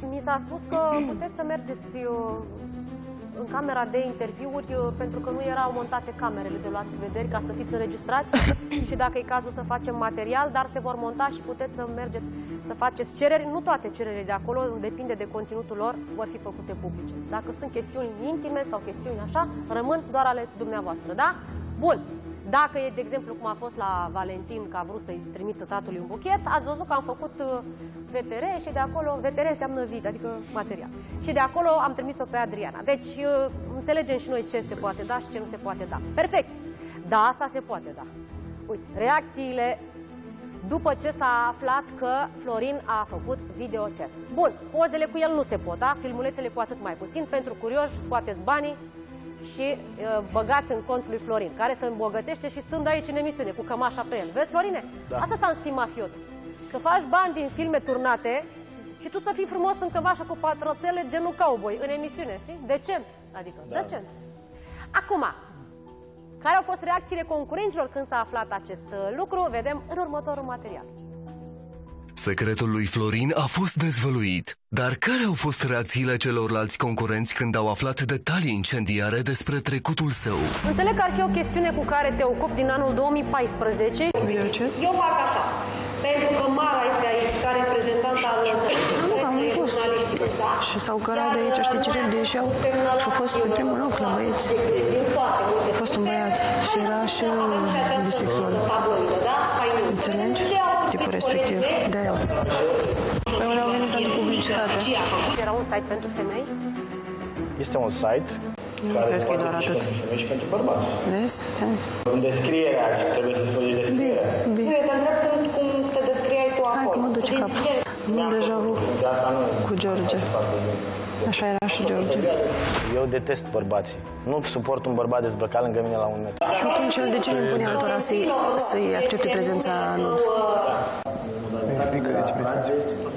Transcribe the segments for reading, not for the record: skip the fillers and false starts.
Mi s-a spus că puteți să mergeți în camera de interviuri pentru că nu erau montate camerele de luat vederi ca să fiți înregistrați și dacă e cazul să facem material, dar se vor monta și puteți să mergeți să faceți cereri. Nu toate cererile de acolo, depinde de conținutul lor, vor fi făcute publice. Dacă sunt chestiuni intime sau chestiuni așa, rămân doar ale dumneavoastră, da? Bun. Dacă e, de exemplu, cum a fost la Valentin, că a vrut să-i trimită tatălui un buchet, ați văzut că am făcut VTR și de acolo, VTR înseamnă vid, adică material. Și de acolo am trimis-o pe Adriana. Deci, înțelegem și noi ce se poate da și ce nu se poate da. Perfect! Da, asta se poate da. Uite, reacțiile după ce s-a aflat că Florin a făcut videochat. Bun, pozele cu el nu se pot, da? Filmulețele cu atât mai puțin. Pentru curioși, scoateți banii și băgați în contul lui Florin, care se îmbogățește și stând aici în emisiune, cu cămașa pe el. Vezi, Florine? Da. Asta s-a fi mafiot. Să faci bani din filme turnate și tu să fii frumos în cămașă cu patroțele genul cowboy, în emisiune, știi? Decent. Adică, da. Decent. Acum, care au fost reacțiile concurenților când s-a aflat acest lucru? Vedem în următorul material. Secretul lui Florin a fost dezvăluit. Dar care au fost reacțiile celorlalți concurenți când au aflat detalii incendiare despre trecutul său? Înțeleg că ar fi o chestiune cu care te ocupi din anul 2014. Eu fac așa. Pentru că Mara este aici, ca reprezentant al jurnaliștilor. Și s-au cărat de aici, știi ce repede ieșeau? Și-au fost pe primul loc la băieți. A fost un băiat și era și bisexual. Înțelegi? Tipul respectiv. De-aia. Păi unde au venit pentru publicitate. Era un site pentru femei? Este un site. Nu cred că e doar atât. Pentru femei și pentru bărbați. Vezi? În descrierea, trebuie să spui descrierea. Bine. Eu te întreb cum te descriai tu acolo. Hai că mă duce capul. Nu deja cu George. Așa era și George. Eu detest bărbații. Nu suport un bărbat dezbrăcat lângă mine la un metru. Și atunci el de ce nu impune altora să-i accepte prezența nud? Mi-e frică de ce mesaj.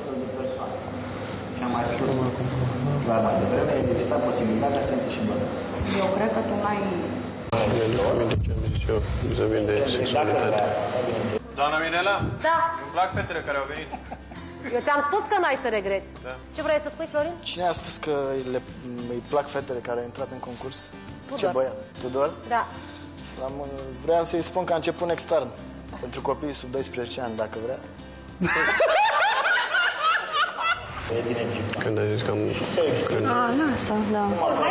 Și am mai spus la mai devreme, exista posibilitatea să intri și bărbați. Eu cred că tu n-ai... Mi-aduc aminte ce am zis eu vis-a-vis de sexualitate. Doamna Mirela? Da. Îmi plac fetele care au venit. Eu ți-am spus că n-ai să regreți. Da. Ce vrei să spui, Florin? Cine a spus că îi plac fetele care au intrat în concurs? Tudor. Ce băiat? Tudor? Da. Vreau să-i spun că a început un extern pentru copiii sub 12 ani, dacă vrea. Când a zis că am... Lasă, da.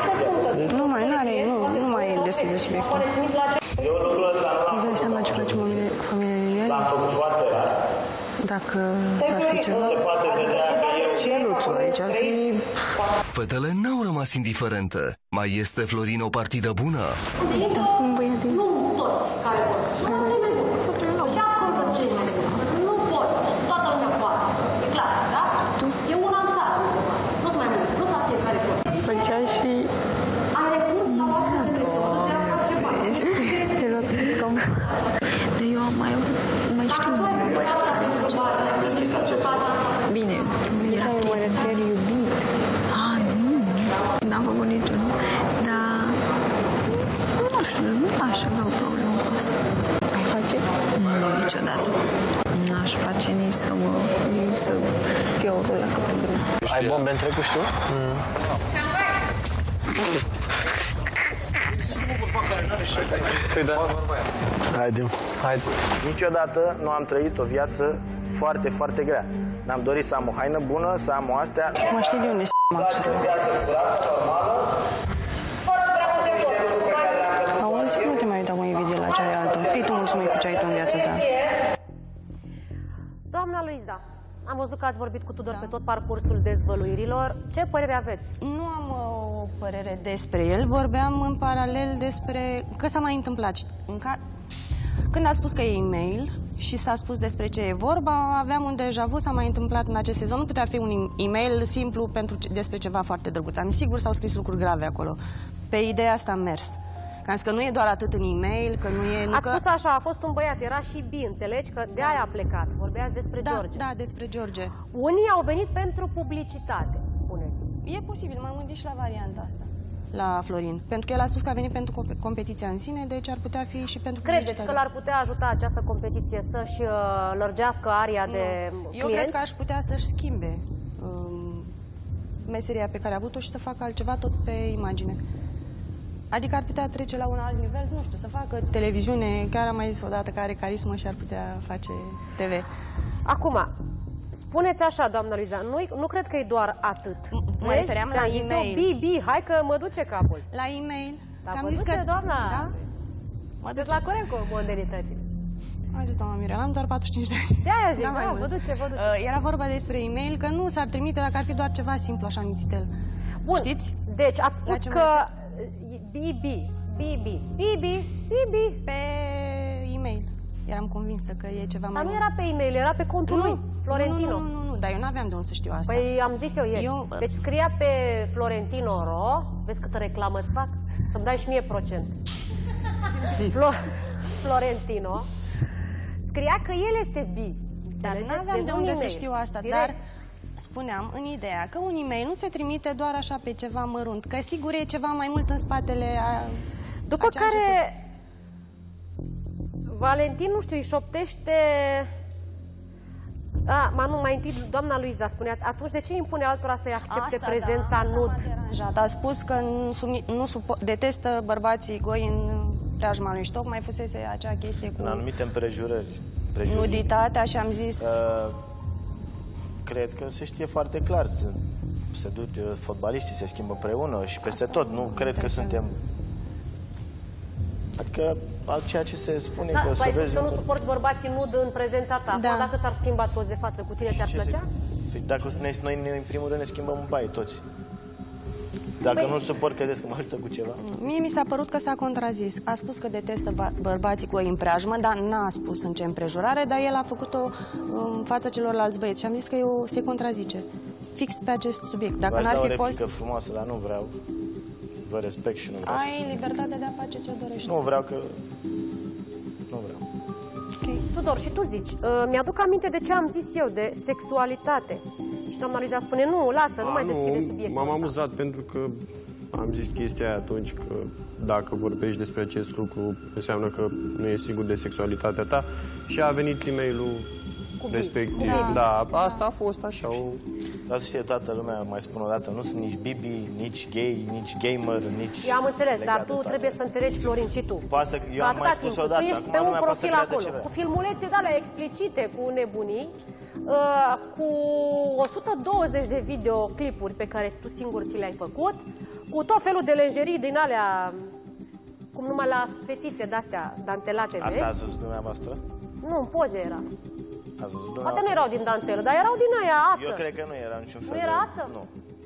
Nu mai deschide subiectul. Îți dai seama ce face familia Lilian? L-am făcut foarte rar. Dacă ar fi ceva... Și Luțu aici ar fi... Fetele n-au rămas indiferente. Mai este Florin o partidă bună? Este un băiat de... Nu toți care pot. Și acolo ce nu poți. Toată lumea poate. E clar, da? E una în țară, nu se poate. Nu-s mai mult. Nu s-a fiecare pot. Făcea și... Ai recurs la o astfel de metodă de a face bani. Dar eu am mai știu un băiat care face... Bine, era mă refer iubit. Nu. N-am făcut niciunul. Dar... Nu știu, nu aș avea o problemă cu asta. Ai face? Nu, niciodată. N-aș face nici să fie o rulă ca pe grâu. Ai bombe în trecut, știu? Păi da. Haide. Niciodată nu am trăit o viață foarte, foarte grea. Mi-am dorit să am o haină bună, să am o astea. Mă știi de unde o viață curată, normală. Auzi, nu te mai uita cu invidie la ce are altul. Fii tu mulțumit cu ce ai tu în viața ta. Doamna Luiza, am văzut că ați vorbit cu Tudor pe tot parcursul dezvăluirilor. Ce părere aveți? Nu am o părere despre el. Vorbeam în paralel despre că s-a mai întâmplat. Când a spus că e e-mail și s-a spus despre ce e vorba, aveam un deja vu, s-a mai întâmplat în acest sezon. Nu putea fi un e-mail simplu despre ceva foarte drăguț. Am sigur s-au scris lucruri grave acolo. Pe ideea asta am mers. Că că nu e doar atât în e-mail, că nu e... Ați spus așa, a fost un băiat, era și bi, înțelegi? Că de aia a plecat. Vorbeați despre George. Da, despre George. Unii au venit pentru publicitate, spuneți. E posibil, m-am gândit și la varianta asta. La Florin. Pentru că el a spus că a venit pentru competiția în sine, deci ar putea fi și pentru publicitate. Credeți că l-ar putea ajuta această competiție să-și lărgească aria de clienți? Eu cred că aș putea să-și schimbe meseria pe care a avut-o și să facă altceva tot pe imagine. Adică ar putea trece la un alt nivel, nu știu, să facă televiziune, chiar am mai zis odată că are carismă și ar putea face TV. Acum, spuneți așa, doamna Luiza, nu cred că e doar atât. Mă refeream la e-mail. Bibi, hai că mă duce capul. La e-mail. Da, am zis că, doamna, da? Sunteți la curent cu modernitățile. Haideți, doamna Mirela, am doar 45 de ani. De-aia zic, da, vă duce. Era vorba despre e-mail, că nu s-ar trimite dacă ar fi doar ceva simplu, așa, mititel. Bun, știți? Deci ați spus că Bibi. Pe e-mail. Eram convinsă că e ceva mai... Dar nu era pe e-mail, era pe contul lui, Florentino. Nu, dar eu n-aveam de unde să știu asta. Păi am zis eu ieri. Deci scria pe Florentino Ro, vezi câtă reclamă îți fac? Să-mi dai și mie procent. Florentino scria că el este bi. Dar nu aveam de unde să știu asta, dar spuneam în ideea că un e-mail nu se trimite doar așa pe ceva mărunt, că sigur e ceva mai mult în spatele după care Valentin, nu știu, îi șoptește... mai întâi, doamna Luiza, spuneați, atunci de ce impune altora să-i accepte prezența nud? A spus că detestă bărbații goi în preajma lui și tocmai fusese acea chestie cu... În anumite împrejurări. Nuditatea și am zis... Cred că se știe foarte clar. Se duc fotbaliștii, se schimbă împreună și peste tot. Nu cred că suntem... Adică ceea ce se spune că să vezi... să nu suporți bărbații nud în prezența ta. Da. Dacă s-ar schimba toți de față, cu tine ți-ar plăcea? Dacă noi, în primul rând, ne schimbăm în baie toți. Dacă nu suport, credeți că mă ajută cu ceva? Mie mi s-a părut că s-a contrazis. A spus că detestă bărbații cu o preajmă, dar n-a spus în ce împrejurare, dar el a făcut-o în fața celorlalți băieți și am zis că se contrazice. Fix pe acest subiect. Dacă n-ar fi fost... frumoasă, dar nu vreau. Vă respect și nu vreau să... Ai libertatea de a face ce dorești. Nu vreau că... Nu vreau. Okay. Tudor, și tu zici, mi-aduc aminte de ce am zis eu, de sexualitate. Și doamna Luiza spune, nu, lasă, nu mai deschide subiectul. M-am amuzat pentru că am zis chestia aia atunci că dacă vorbești despre acest lucru înseamnă că nu e sigur de sexualitatea ta și a venit e-mailul respectiv. Da, asta a fost așa o... Vreau să știe toată lumea, mai spun o dată, nu sunt nici bibi, nici gay, nici gamer, nici... Eu am înțeles, dar tu trebuie să înțelegi, Florin, și tu. Eu am mai spus o dată, acum pe un lumea poate să profil acolo, ce vrea. cu filmulețe de alea explicite, cu nebunii, cu 120 de videoclipuri pe care tu singur ți le-ai făcut, cu tot felul de lenjerii din alea, cum numai la fetițe de-astea dantelate, vezi? Asta ați văzut dumneavoastră? Nu, în poze era. Ați văzut dumneavoastră? Poate nu erau din dantelă, dar erau din aia ață. Eu cred că nu era niciun fel de... Nu era ață? Nu.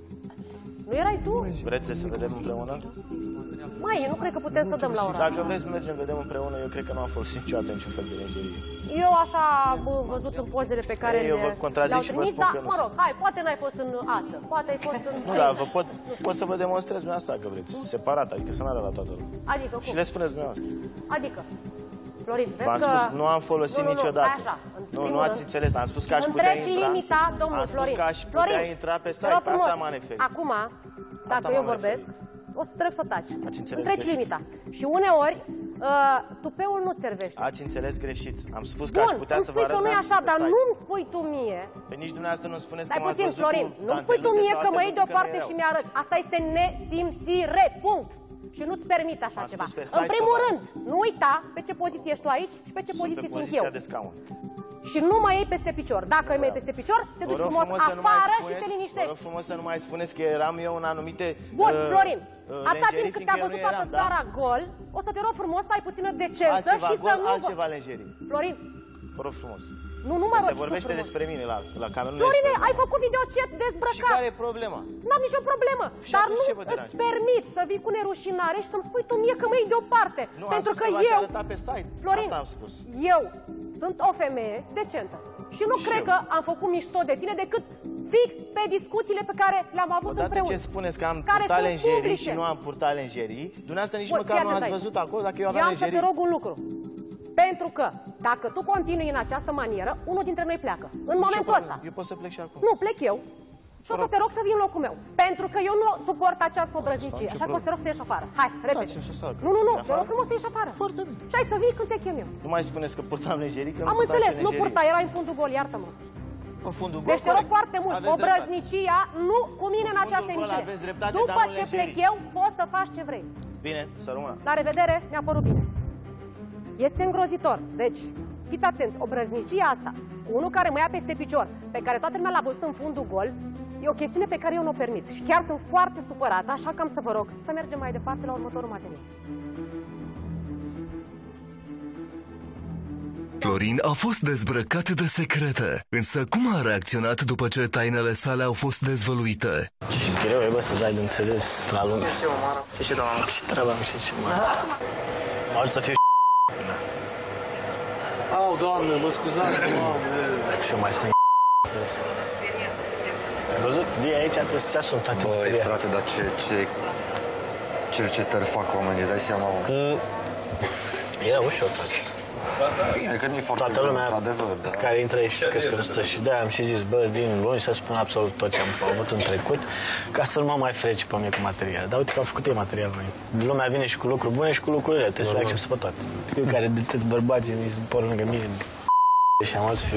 Nu erai tu? Vreți să vedem împreună? Mai, nu cred că putem să dăm la ora. Dacă vreți să mergem, vedem împreună, eu cred că nu am folosit niciodată niciun fel de lenjerie. Eu așa am văzut în pozele pe care eu vă contrazic și vă spun că nu. Mă rog, hai, poate n-ai fost în ață, poate ai fost în... Nu, dar pot să vă demonstrez dumneavoastră dacă vreți, separat, adică să n-ară la toată lumea. Adică cum? Și le spuneți dumneavoastră. Adică? Florin, vezi V-am spus, nu am folosit niciodată. Nu ați înțeles, am spus că aș putea intra. Limita, domnul Florin. Am spus că aș putea intra pe site, pe asta m-am referit. Acum, dacă eu vorbesc, o să trec să taci. Ați înțeles greșit. Limita. Și uneori, tupeul nu-ți servește. Ați înțeles greșit. Am spus că aș putea să vă arăt. Bun, nu e așa, dar nu-mi spui tu mie. Pe nici dumneavoastră nu spuneți că m-ați văzut Florin, nu-mi spui tu mie că mă iei deoparte și mi-arăți. Asta este nesimțire, punct. Și nu-ți permit așa ceva. În primul rând, nu uita pe ce poziție ești tu aici și pe ce poziție sunt eu. De scaun. Și nu mă iei peste picior. Dacă îi iei peste picior, te duci frumos afară și te liniștești. Vă rog frumos să nu mai spuneți că eram eu în anumite... Bun, Florin, atâta timp cât te-a văzut toată țara gol, o să te rog frumos să ai puțină decență și să nu... Altceva lenjerii. Florin. Vă rog frumos. Nu mă rog. Se vorbește despre mine la cameră. Florine, ai făcut videochat dezbrăcat. Și care e problema? N-am nicio problemă. Dar nu îți permit să vii cu nerușinare și să-mi spui tu mie că mă iei deoparte. Nu, pentru că eu... pe site. Florin, asta am spus. Eu sunt o femeie decentă. Și nu cred că am făcut mișto de tine decât fix pe discuțiile pe care le-am avut împreună. De ce spuneți că am purtat lenjerii și nu am purtat lenjerii? Dumneavoastră nici măcar nu ați văzut acolo dacă eu aveam lenjerii. Eu am să te rog un lucru. Pentru că, dacă tu continui în această manieră, unul dintre noi pleacă. În momentul ăsta. Eu pot să plec și acum. Nu, plec eu. Și o să te rog să vii în locul meu. Pentru că eu nu suport această obrăznicie. Așa că o să te rog să ieși afară. Hai, repede. Nu, te rog frumos să ieși afară. Foarte bine. Și hai să vii când te chem eu. Nu mai spuneți că purtam lenjerii, că am înțeles, nu purta, era în fundul gol, iartă-mă. În fundul gol, Deci te rog foarte mult, Aveți obrăznicia, nu cu mine în această fundul gol emisiune. aveți dreptate, După doamnă ce plec Leșeri. eu, poți să faci ce vrei. Bine, să rămână. La revedere, mi-a părut bine. Este îngrozitor. Deci, fiți atenți, obrăznicia asta, cu unul care mă ia peste picior, pe care toată lumea l-a văzut în fundul gol, e o chestiune pe care eu nu o permit. Și chiar sunt foarte supărată, așa că am să vă rog să mergem mai departe la următorul material. Florin a fost dezbrăcat de secrete, însă cum a reacționat după ce tainele sale au fost dezvăluite? Și greu e, bă, să dai de înțeles la lume. Ce doamnă? Ce treaba am ce mă. Au să fiu Au, Doamne, mă scuzați, Doamne. și eu mai sunt. Ai văzut? Vii aici, trebuie să-ți asumi toate Băi, materiale. frate, dar ce cercetări fac oamenii, dai seama, mă. E ușor, frate. Bine, că nu e foarte Toată lumea într-adevăr, da. care intră aici crezi că nu stă și de-aia am și zis, bă, din luni să spun absolut tot ce am avut în trecut, ca să nu mă mai frece pe mine cu materiale. Dar uite că au făcut ei material noi. Lumea vine și cu lucruri bune și cu lucrurile, trebuie să le accepți pe toate. Eu care detest bărbații, mi se por lângă mine și am să fiu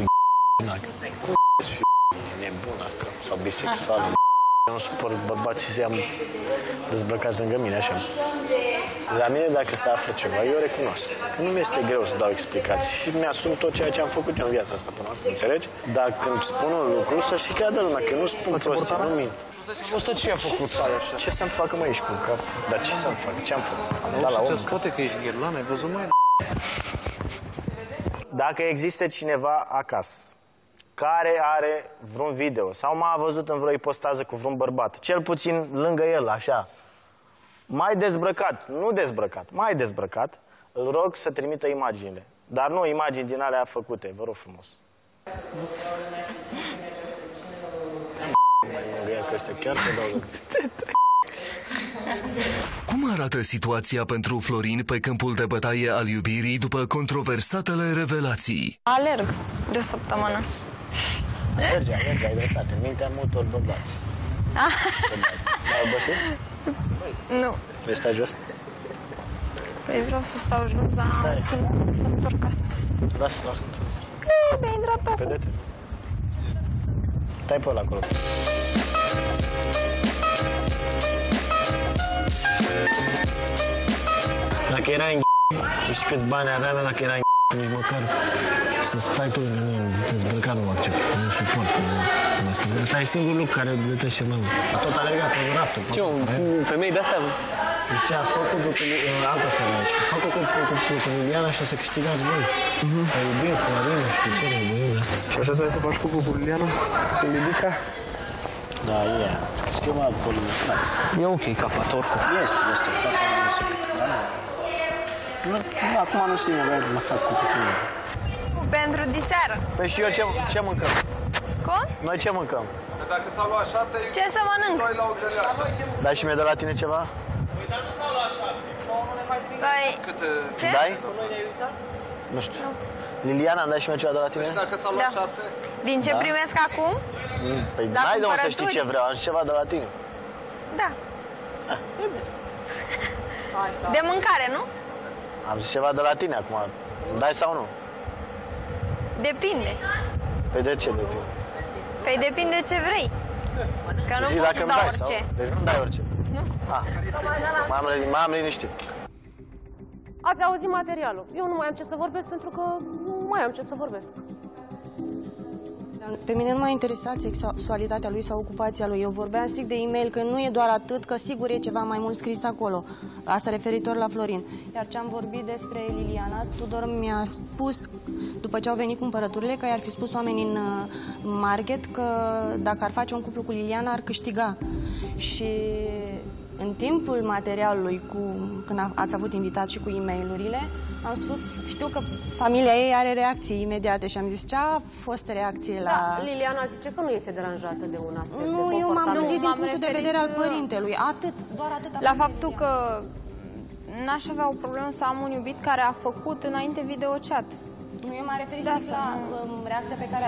nebună sau bisexuală. Eu nu suport bărbații să i-am dezbrăcați lângă mine, așa. La mine, dacă se află ceva, eu recunosc. Că nu mi-este greu să dau explicații și mi-asum tot ceea ce am făcut eu în viața asta până acum, înțelegi? Dar când spun un lucru, să și creadă lumea, că nu spun prostii, nu mint. Ăsta ce a făcut sale așa? Ce să-mi facă, mă, ești cu cap? Dar ce să-mi fac? Ce am făcut? Am dat la om. Să-ți scoate că ești gherlan, ai văzut mai? Dacă există cineva acasă care are vreun video sau m-a văzut în vreo ipostază cu vreun bărbat, cel puțin lângă el, așa, mai dezbrăcat, nu dezbrăcat, mai dezbrăcat, îl rog să trimită imaginile. Dar nu imagini din alea făcute, vă rog frumos. Cum arată situația pentru Florin pe câmpul de bătaie al iubirii după controversatele revelații? Alerg de o săptămână. Merge, ai dreptate, în mintea multor bărbați. Ai obosit? Nu. Vrei să stai jos? Păi vreau să stau jos, dar să întorc asta. Lasă-l, ascultă. Mi-a intrat tot. Vedete? Stai pe ăla acolo. Dacă era în tu știi câți bani aveam dacă era în nici măcar să stai tu lângă mine dezbrăcat nu accept, nu suport. Asta e singurul lucru care îți detește mai mult. A tot alergat pe raftul. Ce, un femei de-astea? Și a făcut cu altă femeie. A făcut cu Liliana și o să câștigați voi. Ai iubit Florin, nu știu ce, iubit asta. Și așa să faci cu Liliana? Cu Lidica? Da, e. Schimbat polimetra. E ok ca fată, oricum. Este, fata nu se pică. Acum nu știu, mă fac cu tine. Pentru diseară. Păi și eu ce mâncăm? Cum? Noi ce mâncăm? Dacă s-au luat 7, Ce să mănânc? noi la o găleată. Dai și mie de la tine ceva? Păi, ce? Dai? Nu știu. Liliana, îmi dai și mie ceva de la tine? Dacă s-au luat 7, Din ce primesc acum? Păi La n-ai de unde să știi cumpărături? ce vreau, am ceva de la tine. Da. De mâncare, nu? Am zis ceva de la tine acum. Dai sau nu? Depinde. Păi de ce depinde? Păi depinde ce vrei. Că nu Zi pot dacă să îmi dau dai orice. sau? Deci nu dai orice. Nu. M-am liniștit. Ați auzit materialul. Eu nu mai am ce să vorbesc pentru că nu mai am ce să vorbesc. Pe mine nu m-a interesat sexualitatea lui sau ocupația lui. Eu vorbeam strict de e-mail, că nu e doar atât, că sigur e ceva mai mult scris acolo. Asta referitor la Florin. Iar ce am vorbit despre Liliana, Tudor mi-a spus, după ce au venit cumpărăturile, că i-ar fi spus oamenii în market că dacă ar face un cuplu cu Liliana, ar câștiga. Și în timpul materialului, când ați avut invitat și cu e-mail-urile, am spus, știu că familia ei are reacții imediate și am zis, ce a fost reacție la... Da, Liliana zice că nu este deranjată de un astfel de Nu, eu m-am gândit din punctul de referit vedere al părintelui. Doar atât. La faptul că n-aș avea o problemă să am un iubit care a făcut înainte videochat. Nu, eu m-am referit Da, la reacția pe care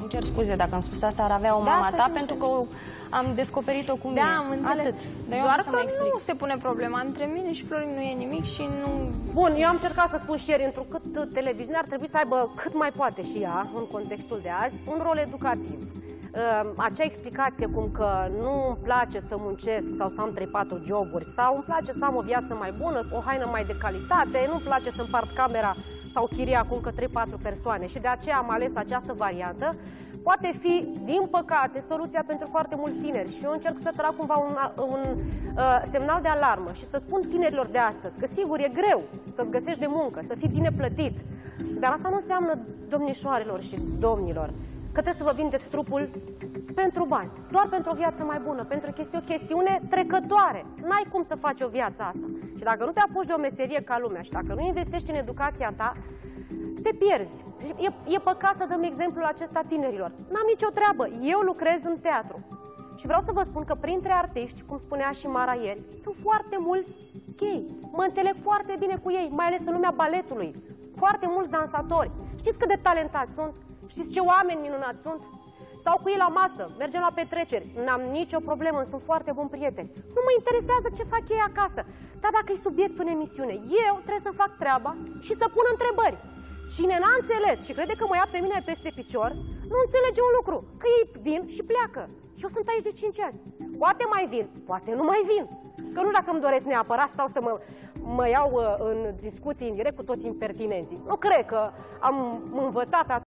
cer scuze dacă am spus asta, ar avea o mama ta, pentru că am descoperit-o cu mine. Da, am înțeles. Atât. Doar că nu se pune problema. Între mine și Florin nu e nimic și nu... Bun, eu am încercat să spun și ieri, întrucât televiziunea ar trebui să aibă cât mai poate și ea, în contextul de azi, un rol educativ. Acea explicație cum că nu îmi place să muncesc sau să am 3-4 joburi sau îmi place să am o viață mai bună, o haină mai de calitate, nu îmi place să împart camera sau chiria cu încă 3-4 persoane și de aceea am ales această variantă, poate fi, din păcate, soluția pentru foarte mulți tineri și eu încerc să trag cumva un semnal de alarmă și să spun tinerilor de astăzi că sigur e greu să-ți găsești de muncă, să fii bine plătit, dar asta nu înseamnă, domnișoarelor și domnilor, că trebuie să vă vindeți trupul pentru bani, doar pentru o viață mai bună, pentru că este o chestiune trecătoare. N-ai cum să faci o viață asta. Și dacă nu te apuci de o meserie ca lumea și dacă nu investești în educația ta, te pierzi. E păcat să dăm exemplul acesta tinerilor. N-am nicio treabă. Eu lucrez în teatru. Și vreau să vă spun că printre artiști, cum spunea și Mara ieri, sunt foarte mulți gay. Mă înțeleg foarte bine cu ei, mai ales în lumea baletului. Foarte mulți dansatori. Știți cât de talentați sunt? Știți ce oameni minunați sunt? Stau cu ei la masă, mergem la petreceri, n-am nicio problemă, sunt foarte buni prieteni. Nu mă interesează ce fac ei acasă. Dar dacă e subiectul în emisiune, eu trebuie să fac treaba și să pun întrebări. Cine n-a înțeles și crede că mă ia pe mine peste picior, nu înțelege un lucru, că ei vin și pleacă. Eu sunt aici de 5 ani. Poate mai vin, poate nu mai vin. Că nu știu dacă îmi doresc neapărat, stau să mă iau în discuții în direct cu toți impertinenții. Nu cred că am învățat